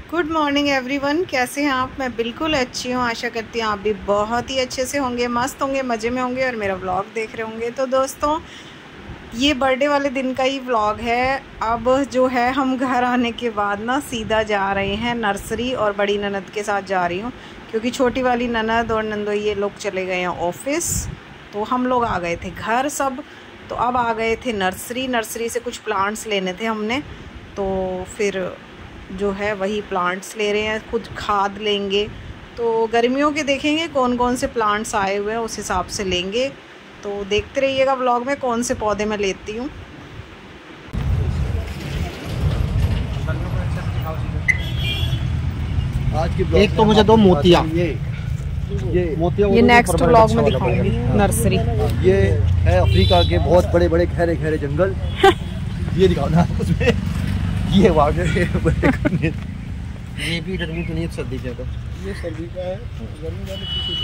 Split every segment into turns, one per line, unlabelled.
Good morning everyone, कैसे हैं आप? मैं बिल्कुल अच्छी हूँ। आशा करती हूँ आप भी बहुत ही अच्छे से होंगे, मस्त होंगे, मज़े में होंगे और मेरा व्लॉग देख रहे होंगे। तो दोस्तों, ये बर्थडे वाले दिन का ही व्लॉग है। अब जो है हम घर आने के बाद ना सीधा जा रहे हैं नर्सरी, और बड़ी ननद के साथ जा रही हूँ क्योंकि छोटी वाली ननद और नंदोई ये लोग चले गए हैं ऑफिस। तो हम लोग आ गए थे घर सब, तो अब आ गए थे नर्सरी से कुछ प्लांट्स लेने थे हमने। तो फिर जो है वही प्लांट्स ले रहे हैं, खुद खाद लेंगे। तो गर्मियों के देखेंगे कौन कौन से प्लांट्स आए हुए हैं, उस हिसाब से लेंगे। तो देखते रहिएगा व्लॉग में कौन से पौधे मैं लेती हूँ।
एक तो मुझे दो मोतिया,
ये नेक्स्ट व्लॉग में दिखाऊंगी। नर्सरी
ये है अफ्रीका के बहुत बड़े बड़े गहरे गहरे जंगल। ये दिखाओ ना उसमें, ये वागे ये भी गर्मी के लिए सर्दी के, तो ये सर्दी का है। गर्मी वाले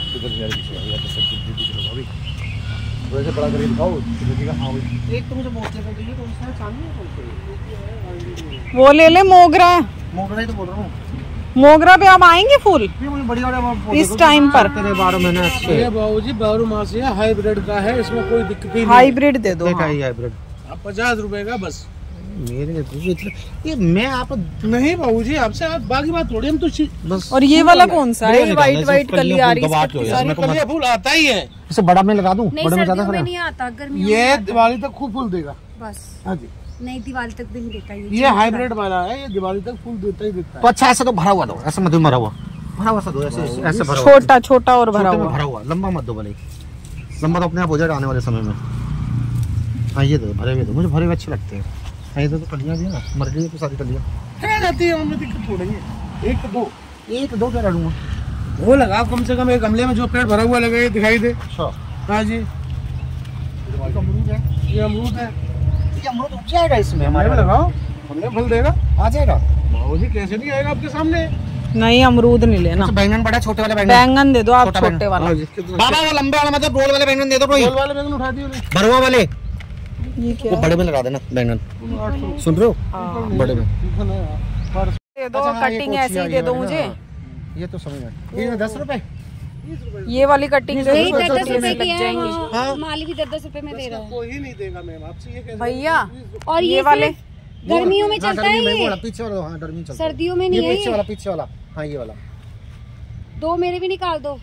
वैसे बड़ा करके दिखाओ का। हाँ एक तो मुझे मोतिया का चाहिए, तो उसमें चांदी है,
वो ले ले। मोगरा
ही तो बोल रहा हूँ।
मोगरा पे अब आएंगे फूल
बड़ी
इस टाइम पर।
12 महीने अच्छे
बाबूजी 12 मास है, हाइब्रिड का है, इसमें कोई दिक्कत नहीं।
हाइब्रिड दे दो। हाँ।
हाइब्रिड
50 रुपए का बस।
मेरे ये मैं आप नहीं
बाबूजी आपसे बाकी बात थोड़ी, हम तो बस।
और ये वाला कौन सा है? वाइट कली आ रही है।
फूल आता ही है।
इसे बड़ा में लगा दूं? बड़े में ज्यादा
नहीं आता, गर्मियों
ये दिवाली तक खूब फूल देगा
बस।
हाँ जी,
नहीं दिवाली तक भी नहीं देता
ये हाइब्रिड वाला है, ये दिवाली तक फूल देता ही देता है।
तो अच्छा ऐसा तो भरा हुआ दो, ऐसा मत भरा हुआ सा दो, ऐसे भरा
हुआ। छोटा और भरा
हुआ, लंबा मत दो भले। लंबा तो अपने आप हो जाएगा आने वाले समय में। हाँ ये दो भरे हुए दो, मुझे भरे हुए अच्छे लगते हैं। हाँ तो कलियाँ भी है ना, मर गई तो सारी कलियाँ
जाती है, उनमें दिक्कत थोड़ी है।
एक दो क्या डालूंगा?
वो लगा कम से कम एक गमले में जो पेड़ भरा हुआ लगे दिखाई दे। हाँ जी,
अमरूद है,
ये अमरूद है।
ये अमरूद उग जाएगा इसमें,
हमारे में लगाओ, हमने फल देगा,
आ जाएगा।
बाबूजी कैसे नहीं आएगा आपके सामने?
नहीं अमरूद नहीं लेना।
बैंगन बड़ा, छोटे वाले
बैंगन दे दो आप, छोटे वाला।
बाबा वो लंबे वाला मतलब रोल वाले बैंगन दे दो।
रोल वाले बैंगन उठा दियो,
भरुआ वाले।
ये क्या?
वो बड़े में लगा देना बैंगन, सुन रहे हो? बड़े में
दे दो, कटिंग ऐसे ही दे दो मुझे।
ये तो समझ में। ये 10 रुपए,
ये वाली कटिंग दे दो।
10 रुपए की है, माली भी 10 रुपए में दे रहा है।
कोई नहीं देगा मैम आपसे, ये कैसे
भैया?
और ये
वाले
गर्मियों में चलता है, ये
पीछे वाला। हाँ गर्मी चलता है,
सर्दियों में नहीं है।
पीछे वाला। हाँ ये वाला
दो मेरे भी निकाल दो।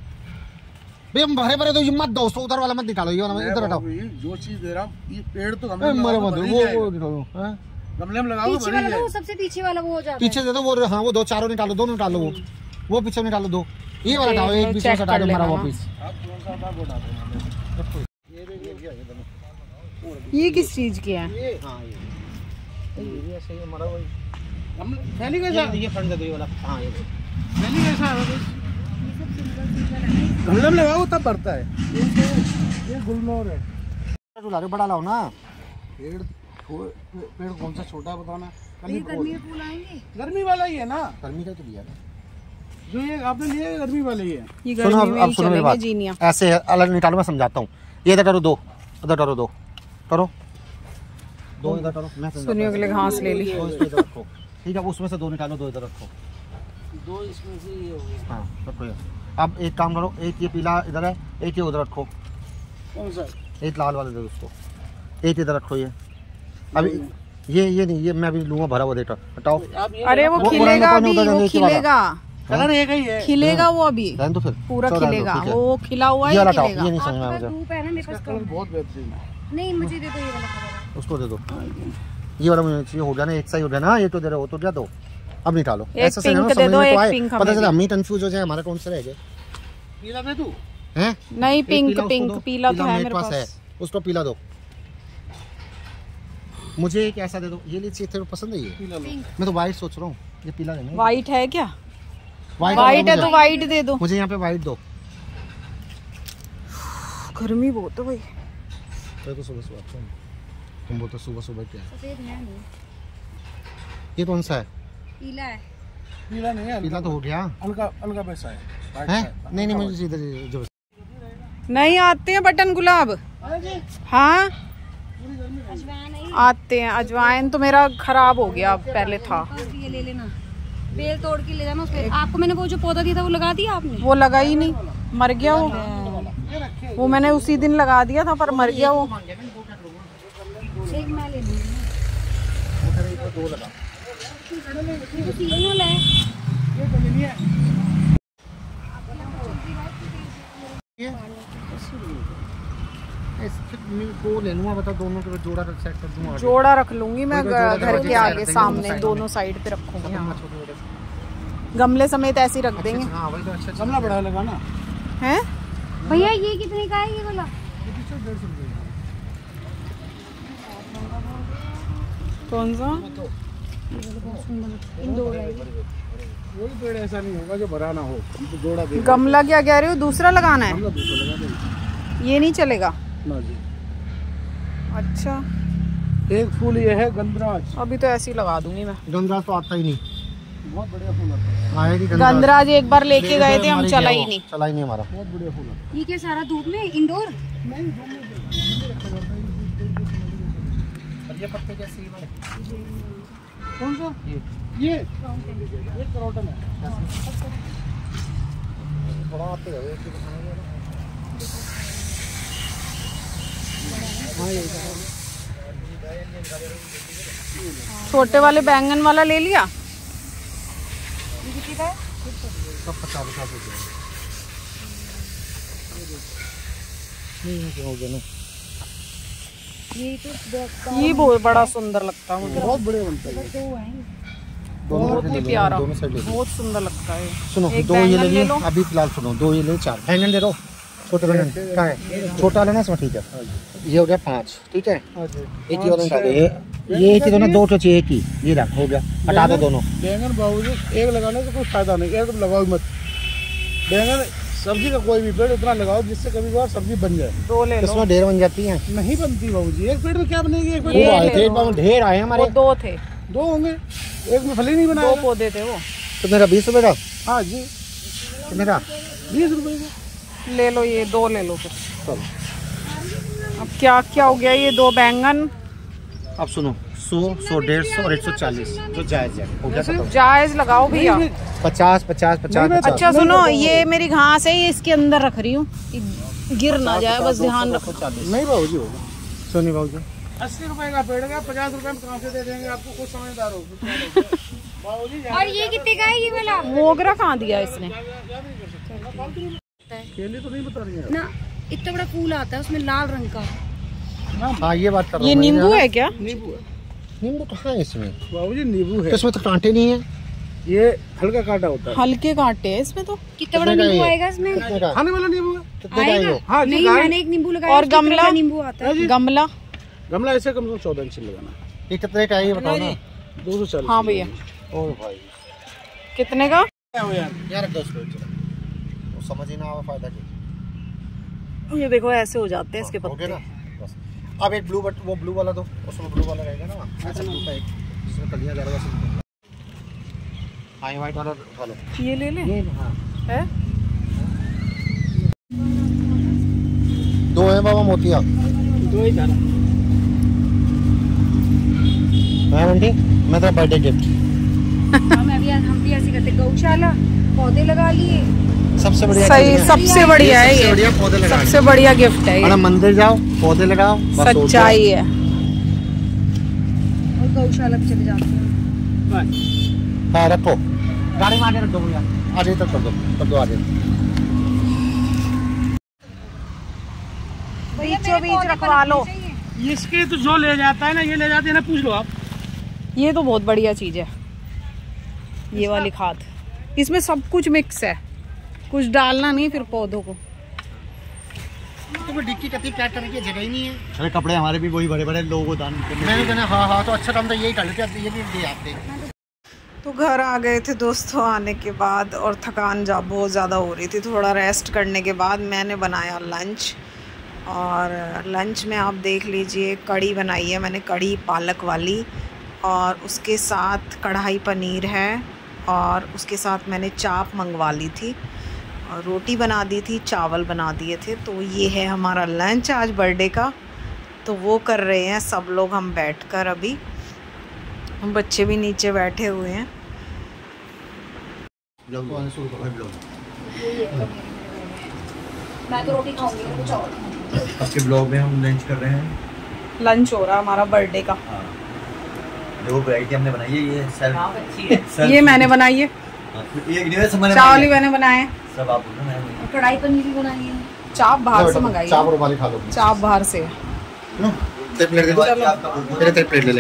भरे तो ये मत दो, उधर वाला मत निकालो, ये वाला इधर हटाओ।
जो चीज दे रहा हूँ, ये पेड़ तो
गमले में लगाओ,
पीछे वाला तो सबसे पीछे वाला वो हो जाता है।
पीछे दे दो वो। हाँ वो दो चारों निकालो, दोनों निकालो, वो पीछे निकालो दो। ये वाला हटाओ, एक पीस से हटा दो मरा हुआ पीस।
ये किस चीज की है?
थैली कैसा?
ये फंड दे दो, ये वाला। हाँ ये
थैली कैसा है? गमले में लगाओ तब बढ़ता है। ये गुलमोहर है।
बड़ा लाओ ना।
पेड़ कौन सा छोटा बताना?
गर्मी में फूल आएंगे।
गर्मी वाला ही है ना।
गर्मी का तो लिया
जो ये आपने लिया है, गर्मी वाले ही है।
ये गर्मी में ही चलेंगे जीनिया।
ऐसे अलग निकालो, मैं समझाता हूँ। ये इधर करो दो, उधर करो दो, करो दो इधर करो। मैं
सुनियो के लिए घास ले ली।
ठीक है, उसमें से दो निकालो, दो इधर रखो।
दो इसमें से ये हो गया।
हाँ रखो। अब एक काम करो, एक ये पीला इधर है, एक ये उधर रखो।
कौन सा?
एक लाल वाले दे दो उसको, एक इधर रखो। ये अभी ये नहीं, ये मैं अभी लूंगा भरा हुआ। देटा हटाओ।
अरे वो खिलेगा अभी, वो खिलेगा।
कलर एक ही है,
खिलेगा वो अभी।
तो फिर
पूरा खिलेगा, वो खिला हुआ है।
ये नहीं समझ में आ रहा।
कलर बहुत बेहतरीन है।
नहीं मुझे दे दो ये वाला,
उसको दे दो। ये वाला मुझे चाहिए, हो गया ना, एक सही हो गया ना। ये तो दे रहे हो तो क्या दो, अब निकालो।
ऐसा पिंक दे दो, एक पिंक।
पता चला हम ही कंफ्यूज हो जाए, हमारा कौन सा रह गया।
पीला दे दूं?
हैं?
नहीं पिंक पीला तो है मेरे पास
है, उसको पीला दो। मुझे एक ऐसा दे दो, ये लीजिए, तेरे पसंद है ये? मैं तो व्हाइट सोच रहा हूँ, ये पीला देना।
व्हाइट है क्या?
व्हाइट
है तो व्हाइट दे दो
मुझे। यहाँ पे व्हाइट दो।
गर्मी बहुत है भाई।
तो सुबह तुम बोलते सुबह क्या है?
सफेद है नहीं।
ये कौन सा है?
पीला है।
पीला नहीं है,
पीला तो हो गया।
अलगा पैसा है।
नहीं मुझे इधर जो
नहीं आते हैं बटन गुलाब। हाँ आते हैं। अजवाइन तो मेरा खराब हो गया, पहले था।
ये ले लेना। बेल तोड़ के ले जाना उसमें। आपको मैंने वो जो पौधा दिया था वो लगा दिया आपने?
वो लगा ही नहीं, मर गया वो मैंने उसी दिन लगा दिया था पर मर गया वो।
एक मैं ले लूंगी।
दो ले लूँगा, बता दोनों को जोड़ा सेट कर दूँगा।
जोड़ा रख लूंगी मैं घर के आगे सामने, दोनों साइड पे रखूंगी। हाँ। गमले समेत ऐसे ही रख देंगे।
हाँ वही तो अच्छा
गमला बड़ा लगाना
हैं
भैया ये कितने का है ये वाला?
कौन सा?
इंदौर है।
कोई पेड़ ऐसा नहीं होगा जो भरा ना हो, तो जोड़ा दे।
गमला क्या कह रहे हो, दूसरा लगाना है?
गमला दूसरा लगा देंगे।
ये नहीं चलेगा?
ना जी।
अच्छा
एक फूल ये है गंधराज।
अभी तो ऐसे ही लगा दूंगी मैं।
गंधराज तो आता ही नहीं,
बहुत बढ़िया फूल आता है।
आया नहीं
गंधराज एक बार लेके गए थे हम, चला ही नहीं।
चला ही नहीं हमारा।
बहुत बढ़िया फूल आता है।
ये क्या सारा धूप में इंडोर?
ये पत्ते कैसे ही
कौन सा? ये करौटन है।
थोड़ा आते रहो इसको दिखाएंगे ना।
छोटे वाले बैंगन वाला ले लिया।
सब 50 रुपये हो गया ना।
ये बहुत बड़ा सुंदर लगता है मुझे,
बहुत बढ़िया बनता है।
बहुत ही प्यारा,
दोनों साइड ले लो।
बहुत सुंदर लगता है।
सुनो
एक
दो ये
बैंगन
ले
ले
लो
लो।
अभी फिलहाल। सुनो दो ये ले, 4 बैंगन दे दो। छोटे बैंगन क्या है, छोटा लेना इसमें, ठीक है। ये हो गया 5, ठीक है। एक ही और निकाल दो। ये एक ही दोनों, 2 तो चाहिए, एक ही ये रख, हो गया। हटा दो दोनों।
बैंगन बाबूजी एक लगाने से कोई फायदा नहीं, एक लगाओ मत। बैंगन सब्जी का कोई भी पेड़ उतना लगाओ जिससे कभी बार सब्जी बन जाए।
2 ले लो।
इसमें ढेर बन जाती है।
नहीं बनती बाबूजी, एक पेड़ में क्या बनेगी? एक पेड़
ये
वो आए
ले
थे,
लो।
ढेर आए
वो
हमारे।
2 थे,
2 होंगे, एक में फली नहीं
2
बनाया।
पौधे थे वो।
तो मेरा 20 रुपये का,
हाँ जी,
कितने का?
20 रुपए का।
ले लो, ये 2 ले लो फिर।
चलो
अब क्या क्या हो गया, ये 2 बैंगन
अब सुनो, 100, 100, 150 और 140 जो जायज है, हो गया खत्म।
जायज लगाओ भैया।
50, 50, 50, 50।
अच्छा सुनो, ये मेरी घास है, ये इसके अंदर रख रही हूँ, गिर ना जाए, बस ध्यान रखो।
नहीं बाबूजी होगा।
सोनी बाबू
80 रुपए का पेड़ का 50 रुपए में कहाँ से दे देंगे आपको? कुछ समझदार हो बाबूजी।
और ये कितने का है ये वाला?
मोगरा कहाँ दिया इसने?
केले तो नहीं बता रही है
ना इतना बड़ा फूल आता है उसमें लाल रंग का।
हाँ ये बात कर रहा
ये
हूँ मैं।
नींबू है क्या?
नींबू है
नींबू कहाँ है इसमें?
बाबूजी, नींबू है।
तो इसमें तो कांटे नहीं है।
ये हल्का कांटा होता है।
हल्के कांटे हैं इसमें तो।
कितना बड़ा
कितने का
नींबू
ये?
आएगा इसमें?
कितने का?
खाने वाला नींबू है।
कितने का है ये?
हाँ जी,
नहीं, मैंने एक नींबू लगाया।
और
उसकी तरह
गमला?
का नींबू आता है।
गमला
गमला ऐसे कम से कम 14 इंच लगाना।
ये कितने का है ये बताओ ना।
240।
हाँ भैया,
ओ भाई
कितने का?
यार 10 रुपये समझ ही ना आवा फायदा क्या।
ये देखो ऐसे हो जाते हैं इसके
हो गया
पत्ते।
ना बस। अब एक ब्लू वो ब्लू वाला दो, उसमें ब्लू वाला रहेगा ना, ऐसा ब्लू का एक जिसमें कलियां ज़्यादा से। हाँ ये वाइट वाला वाला
ये ले ले।
ये हाँ
है
2 है बाबा मोतिया।
2 ही जाना।
हाँ बंटी, मैं तेरा बर्थडे गिफ्ट।
हम भी ऐसे करते, गौशाला पौधे लगा लिए।
सबसे बढ़िया
सही,
चीज़ है।
सबसे बढ़िया है
सबसे
ये,
बढ़िया पौधे लगाने।
सबसे बढ़िया गिफ्ट है ये।
मंदिर जाओ, पौधे लगाओ, बस हो गया।
सच्चाई है।
और गौशाला पे चले जाते हैं।
हाँ रखो, गाड़ी में आगे रख दो भैया, आगे तक कर दो आगे।
बीचों बीच रखवा लो।
इसके तो जो ले जाता है ना, ये ले जाते हैं ना, पूछ लो आप।
ये तो बहुत बढ़िया चीज है, ये वाली खाद। इसमें सब कुछ मिक्स है, कुछ डालना नहीं फिर पौधों को।
तो डिक्की कति पैक करने की जगह ही नहीं है। अरे कपड़े हमारे भी वही बड़े बड़े लोगों को दान करने। मैंने कहना हाँ तो अच्छा काम था, यही कर लेते, ये भी दे आते।
तो घर आ गए थे दोस्तों आने के बाद, और थकान बहुत ज़्यादा हो रही थी। थोड़ा रेस्ट करने के बाद मैंने बनाया लंच, और लंच में आप देख लीजिए कढ़ी बनाई है मैंने, कढ़ी पालक वाली, और उसके साथ कढ़ाई पनीर है, और उसके साथ मैंने चाप मंगवा ली थी, और रोटी बना दी थी, चावल बना दिए थे। तो ये है हमारा लंच आज बर्थडे का। तो वो कर रहे हैं सब लोग, हम बैठकर अभी, हम बच्चे भी नीचे बैठे हुए हैं।
ब्लॉग आने शुरू करो ब्लॉग।
मैं तो रोटी खाऊंगी कुछ और।
आपके ब्लॉग में हम लंच कर रहे हैं।
लंच हो रहा हमारा बर्थडे का।
हाँ, जो वैरायटी हमने बनाई है ये सेल्फ
ये मैंने बनाई है, चावल मैंने बनाए,
सब आप बोलो। मैं
कढ़ाई पनीर भी बनाई है।
चाप बाहर से मंगाई है।
चाप वाली खा लो।
चाप बाहर से।
प्लेट ले दो। तेरे प्लेट ले ले।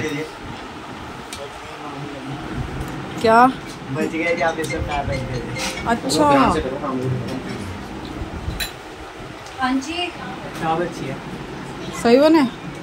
क्या?
बच गए कि आप इससे खा रहे थे।
अच्छा
हाँ जी
चावल अच्छी है।
सही बने।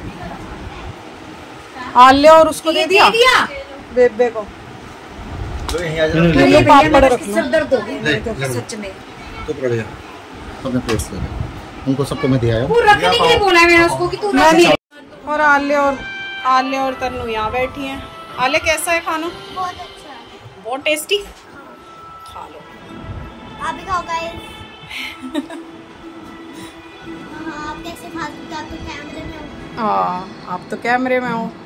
आले और उसको दे दिया बेबे को।
तो यहीं आ जाओ।
ये पापड़ रख लो।
सर दर्द हो गया सच में।
तो पड़ गया। सबने प्लेट्स ले ले। उनको सबको मैं दिया है।
वो रखने के लिए बोला है मैंने उसको कि तू
मैं नहीं। और आले और तन्नू यहाँ बैठी हैं। आले कैसा है खाना?
बहुत अच्छा है,
बहुत टेस्टी। खा लो।
आप भी खाओ गाइस। हाँ, आप कैसे खा सकते हो, आप तो कैमरे में हो।
हाँ आप तो कैमरे में हो।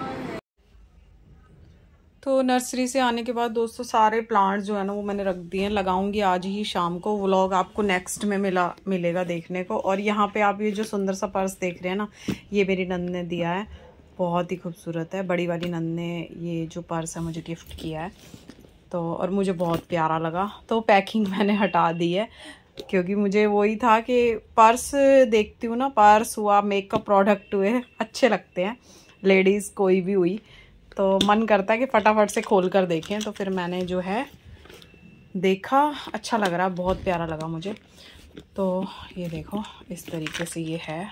तो नर्सरी से आने के बाद दोस्तों सारे प्लांट्स जो है ना वो मैंने रख दिए हैं, लगाऊंगी आज ही शाम को। व्लॉग आपको नेक्स्ट में मिलेगा देखने को। और यहाँ पे आप ये जो सुंदर सा पर्स देख रहे हैं ना, ये मेरी नंद ने दिया है, बहुत ही खूबसूरत है। बड़ी वाली नंद ने ये जो पर्स है मुझे गिफ्ट किया है, तो और मुझे बहुत प्यारा लगा। तो पैकिंग मैंने हटा दी है क्योंकि मुझे वही था कि पर्स देखती हूँ ना, पर्स हुआ, मेकअप प्रोडक्ट हुए, अच्छे लगते हैं, लेडीज़ कोई भी हुई, तो मन करता है कि फटाफट से खोल कर देखें। तो फिर मैंने जो है देखा, अच्छा लग रहा है, बहुत प्यारा लगा मुझे। तो ये देखो इस तरीके से ये है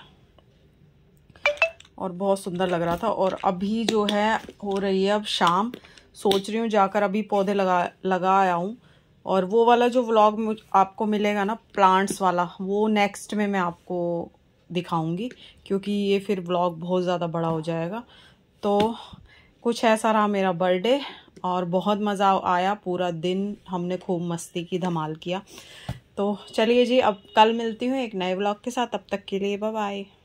और बहुत सुंदर लग रहा था। और अभी जो है हो रही है अब शाम, सोच रही हूँ जाकर अभी पौधे लगा आया हूँ। और वो वाला जो व्लॉग आपको मिलेगा ना प्लांट्स वाला, वो नेक्स्ट में मैं आपको दिखाऊंगी क्योंकि ये फिर व्लॉग बहुत ज़्यादा बड़ा हो जाएगा। तो कुछ ऐसा रहा मेरा बर्थडे और बहुत मज़ा आया, पूरा दिन हमने खूब मस्ती की, धमाल किया। तो चलिए जी अब कल मिलती हूँ एक नए व्लॉग के साथ, तब तक के लिए बाय बाय।